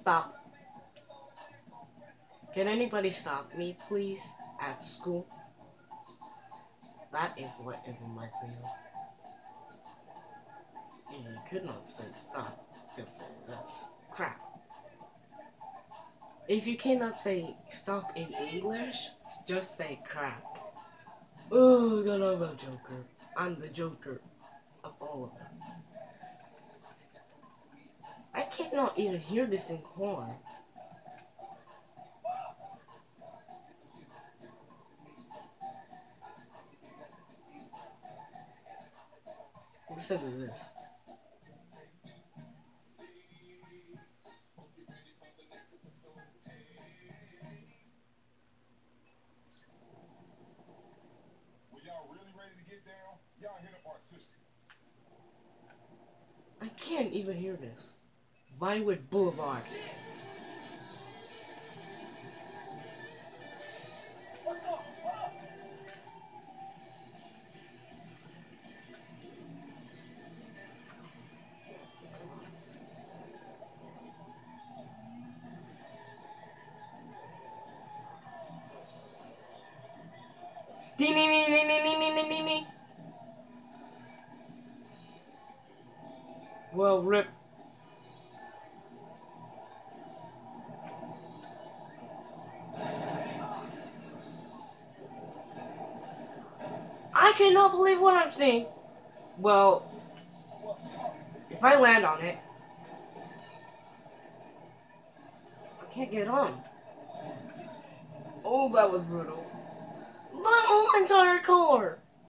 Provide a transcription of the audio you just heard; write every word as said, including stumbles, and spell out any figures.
Stop. Can anybody stop me, please, at school? That is what it reminds me of. Yeah, you could not say stop, because that's crap. If you cannot say stop in English, just say crap. Oh, I love a Joker. I'm the Joker of all of them. I cannot even hear this in horn. Listen to this. I can't even hear this. Vinewood Boulevard. Dee nee nee nee nee nee nee nee nee. Well, rip. I cannot believe what I'm seeing. Well, if I land on it, I can't get on. Oh, that was brutal. My whole entire car.